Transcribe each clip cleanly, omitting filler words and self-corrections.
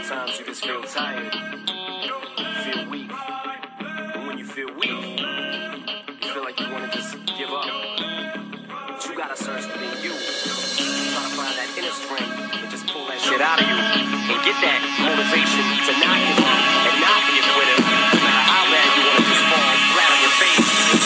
Sometimes you just feel tired, feel weak. And when you feel weak, you feel like you want to just give up. But you gotta search within you. Try to find that inner strength and just pull that shit out of you. And get that motivation to not give up and not be a quitter. No matter how bad you want to just fall flat on your face.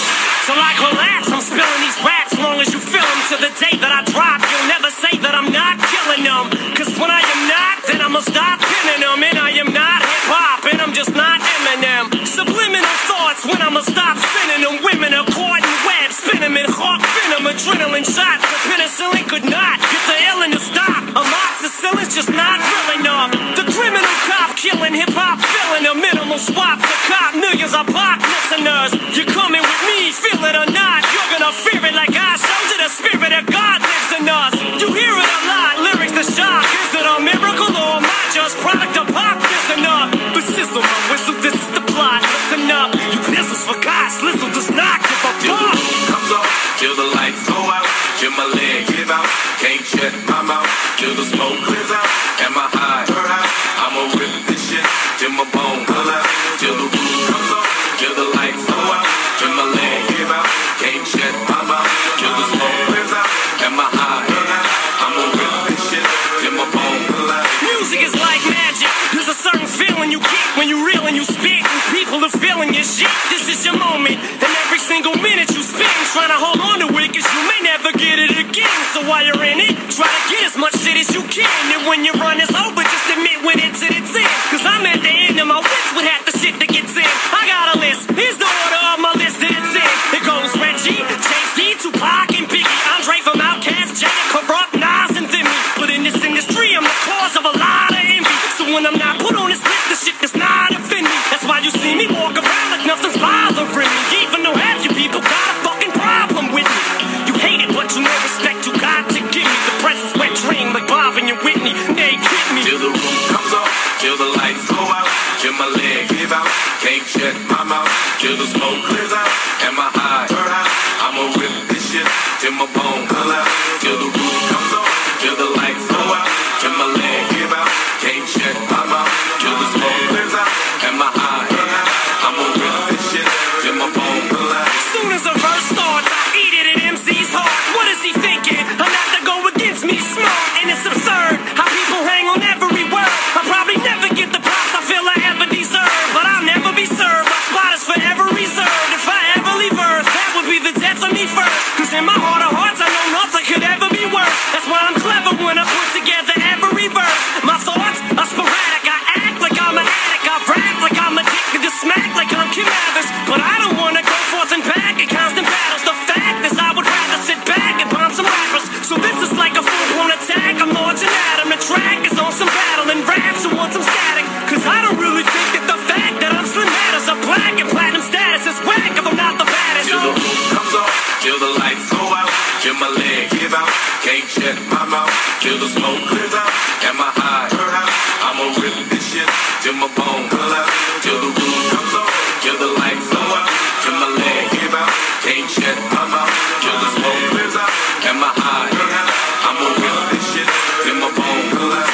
So like relax, I'm spilling these raps long as you feel them. To the day that I drop, you'll never say that I'm not killing them. Cause when I am not, then I'ma stop pinning them. And I am not hip-hop, and I'm just not Eminem. Subliminal thoughts when I'ma stop sending them. Women are caught in webs, spin them in hawk venom. Adrenaline shots, the penicillin could not get the illin' to stop. Amoxicillin's just not real enough. The criminal cop killing hip-hop, filling a minimal swap to cop millions of pop listeners. You're coming with me, feel it or not, you're gonna fear it like I showed you. The spirit of God lives in us. You hear it a lot, lyrics to shock. Is it a miracle or am I just product of pop? Listen up, but sizzle my whistle, this is the plot. Listen up, you pistols for God, Slizzle does not give a Till the fuck. roof comes off, till the lights go out, till my leg give out, can't shut my mouth, till the smoke clears out, and my high, I'ma rip this shit, till my bone pull out, till the roof comes off, till the lights go out, till my leg give out, can't shut my mouth, till the smoke clears out, and my high, I'ma rip this shit, till my bone pull out. Music is like magic. There's a certain feeling you get when you reel and you spit, and people are feeling your shit. This is your moment, and every single minute you spend trying to hold on to it, cause you may never get it again. So while you're in it, try to get as much shit as you can. And when your run is over, just admit when it's at its end. Cause I'm at the end of my wits with half the shit that gets in. I got a list, here's the order of my list that it's in. It goes Reggie, Jay-Z, Tupac, and Biggie, Andre from Outkast, Jada, Corrupt, Nas, and Thimmy. But in this industry, I'm the cause of a lot of envy. So when I'm not put on this list, the shit does not offend me. That's why you see me walk around like nothing's bothering me. Even though half you people got a fucking problem with me. You hate it, but you know respect you got to give me. The press is wet dream like Bob and your Whitney. They get me. Till the roof comes off, till the lights go out, till my leg give out, can't shut my mouth, till the smoke clears out, and my high, I'ma rip this shit, till my bone pull out, till the roof comes off, till the lights go out, till my leg give out, can't shut my mouth, till the smoke clears out, and my high, I'ma rip this shit, till my bone pull out. Soon as a verse starts, I eat it at MC's heart. What is he thinking? I'm not to go against me, smart, and it's absurd how people hang on every word. I'll probably never get the props I feel I ever deserve, but I'll never be served. My spot is forever reserved. If I ever leave Earth, that would be the death of me first. Cause in my heart of hearts, I know nothing could ever be worse. That's why I'm clever when I put together every verse. My thoughts are sporadic. I act like I'm an addict. I rap like I'm addicted to smack like I'm Kim Mathers. But I don't wanna go forth and back in constant battles. The fact is I would rather sit back and bomb some rappers. So this is like a full-blown attack. I'm launching at 'em. The track is on some battle and raps who want some static. Cause I don't really think that the fact that I'm Slim matters. A black and platinum status is whack if I'm not the baddest. Till the roof comes off, till the lights go out, till my leg give out, can't shut my mouth, till the smoke clears out, and my high, I'ma rip this shit, till my bone pull out, till the roof comes off, till the lights go out, till my leg give out, can't shut my mouth, till the smoke clears out, and my high, I'ma rip this shit, till my bone pull out.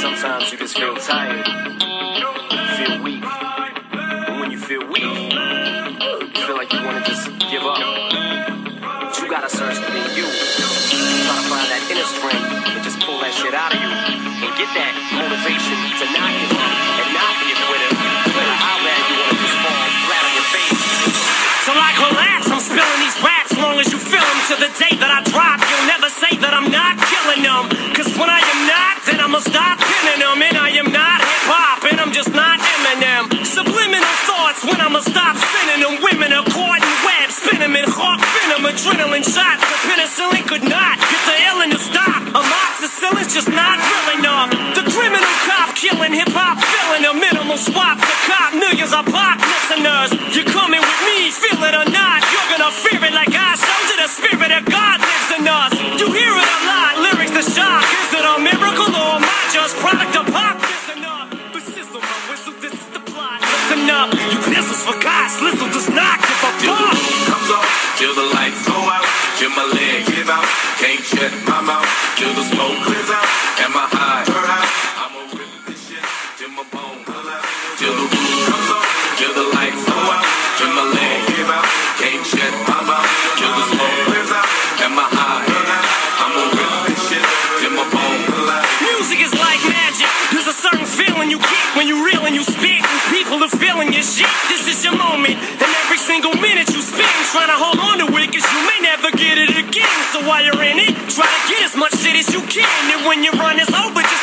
Sometimes you just feel tired, feel weak. And when you feel weak, you feel like you want to just give up. But you gotta search within you. Try to find that inner strength and just pull that shit out of you. And get that motivation to not give up and not be a quitter. No matter how bad you want to just fall flat on your face. So like relax, I'm spilling these raps long as you feel them. To the day that I drop, you'll never say that I'm not killing them. Cause when I am not, then I'ma stop pinning them. And I am not hip-hop, and I'm just not Eminem. Subliminal thoughts when I'ma stop spinning them. Women are caught in web, spin them in hawk venom. Adrenaline shots, the penicillin could not get the illin to stop. Amoxicillin's just not real enough. The criminal cop killing hip-hop, filling a minimal swap to cop millions of pop listeners. You're coming with me, feel it or not, you're gonna fear it like I showed you. The spirit of God lives in us. You hear it a lot, lyrics to shock. Is it a miracle or am I just product of pop? Listen up, but sizzle my whistle, this is the plot. Listen up, you pistols for God, Slizzle does not give a Till the fuck. moon comes on, till the lights go out, till my leg give out, can't shut my mouth, till the smoke clears out, and my eye turn out. I'ma rip this shit till my bone collapse. Till the moon comes on, till the lights go out, till my leg give out, can't shut my mouth, till the smoke clears out, and my eye turn out. I'ma rip this shit till my bone collapse. Music is like magic. There's a certain feeling you get when you reel and you spit, and people are feeling your shit. This is your moment, and every single minute you spend trying to hold on to it, cause you may never get it again. So while you're in it, try to get as much shit as you can, and when your run is over, just